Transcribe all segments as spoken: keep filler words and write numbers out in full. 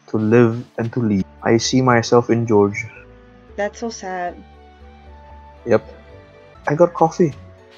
to live and to lead. I see myself in George. That's so sad. Yep. I got coffee.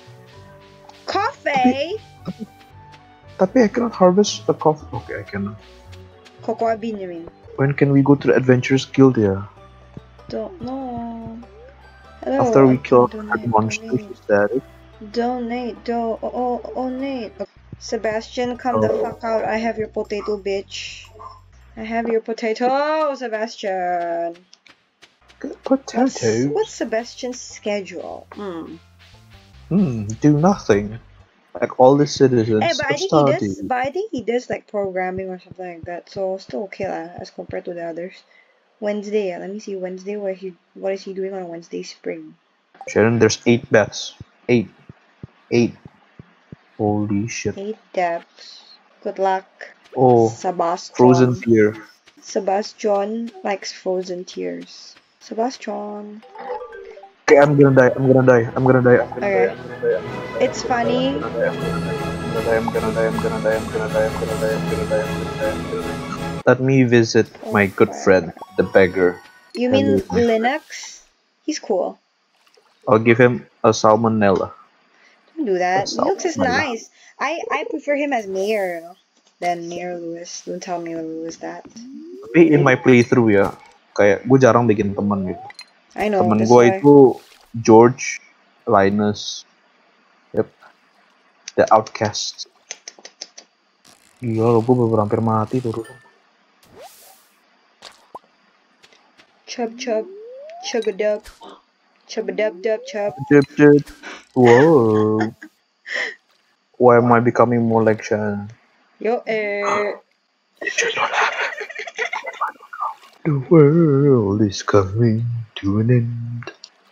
Coffee? Tapi I cannot harvest the coffee. Okay, I cannot. Cocoa bean, you mean? When can we go to the Adventurers Guild here? Don't know. Hello, After we I kill can that donate, monster, donate. is that it? Donate, do oh, oh, oh, Nate. Sebastian, come the Oh. fuck out. I have your potato, bitch. I have your potato, Sebastian. Potatoes? What's, what's Sebastian's schedule? Hmm. Hmm, do nothing. Like all the citizens Hey, but I of think he does. Stardew. But I think he does like programming or something like that. So still okay lah, as compared to the others. Wednesday, yeah. Let me see Wednesday. Where he? What is he doing on Wednesday? Spring. Sharon, there's eight bets. Eight. Eight. Holy shit. Eight depths. Good luck. Oh, Sebastian. frozen fear. Sebastian likes frozen tears. Sebastian. Okay, I'm gonna die. I'm gonna die. I'm gonna die. I'm gonna Okay. die. I'm gonna die. I'm gonna die. It's funny. I'm gonna die. I'm gonna die. I'm gonna die. I'm gonna die. I'm gonna die. I'm gonna die. I'm gonna die. I'm gonna die. Let me visit my good friend, the beggar. You mean Hello. Linux? He's cool. I'll give him a salmonella. Don't do that. That's Linux is all. nice. I I prefer him as Mayor, you know, than Mayor Lewis. Don't tell Mayor Lewis that. Tapi in my playthrough ya, kayak gue jarang bikin temen gitu. I know. Temen That's gue why. itu George, Linus, yep, the Outcast. Gila, gue baru hampir mati terus. Chub chub, chug a dub, chub a dub dub chub. Chub chub. Whoa. Why am I becoming more like Shannon? Yo eh. The world is coming to an end.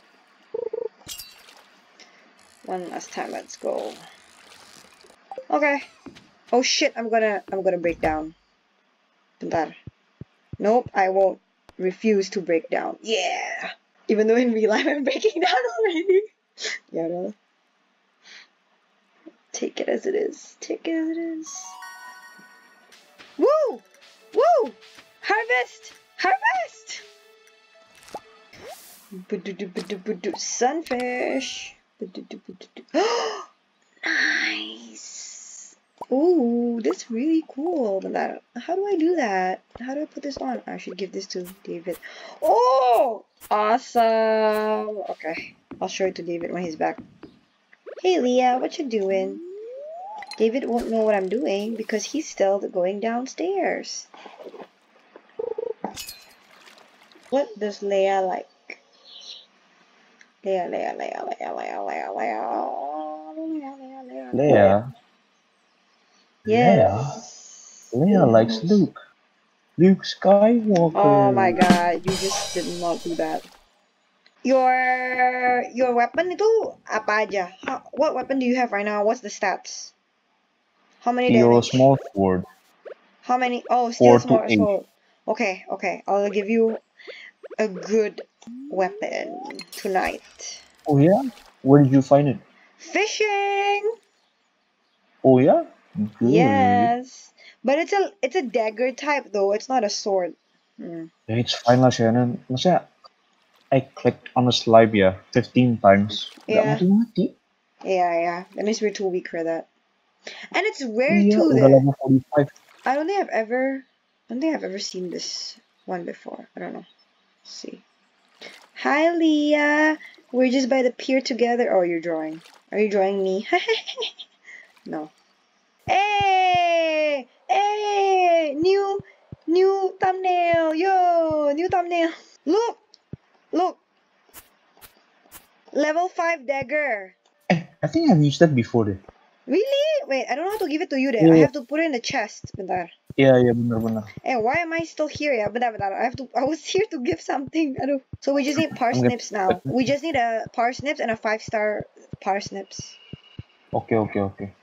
One last time, let's go. Okay. Oh shit! I'm gonna I'm gonna break down. Bentar. Nope, I won't. Refuse to break down. Yeah. Even though in real life I'm breaking down already. Yeah. No. Take it as it is. Take it as it is. Woo! Woo! Harvest! Harvest! Sunfish. Nice. Ooh, that's really cool. But how do I do that? How do I put this on? I should give this to David. Oh, awesome. Okay, I'll show it to David when he's back. Hey, Leah, what you doing? David won't know what I'm doing because he's still going downstairs. What does Leah like? Leah, Leah, Leah, Leah, Leah, Leah, Leah, Leah, Leah, Leah. Leia. Yes. Leia. Leia likes Luke. Luke Skywalker. Oh my god, you just did not do that. Your your weapon itu apa aja? How, what weapon do you have right now? What's the stats? How many Steel damage? small sword. How many? Oh, steel Four to small eight. sword. Okay, okay. I'll give you a good weapon tonight. Oh yeah? Where did you find it? Fishing. Oh yeah? Good. Yes, but it's a it's a dagger type though. It's not a sword. Hmm. Yeah, it's fine lah, Shannon. Maksudnya, I clicked on the slide ya fifteen times. Yeah. Gak mati-mati. Yeah, yeah. That means we're too weak for that. And it's rare Iya, too. udah There. level forty-five. I don't think I've ever. I don't think I've ever seen this one before. I don't know. Let's see. Hi, Leah. We're just by the pier together. Oh, you're drawing. Are you drawing me? No. Hey! Hey! New, new thumbnail. Yo, new thumbnail. Look, look. Level five dagger. Eh, I think I've used that before deh. Really? Wait, I don't know how to give it to you then. Yeah. I have to put it in the chest. Bentar. Iya, iya benar-benar. And why am I still here? Yeah, bentar, bentar. I have to. I was here to give something. Aduh. So we just need parsnips now. We just need a parsnips and a five star parsnips. Oke, oke, oke.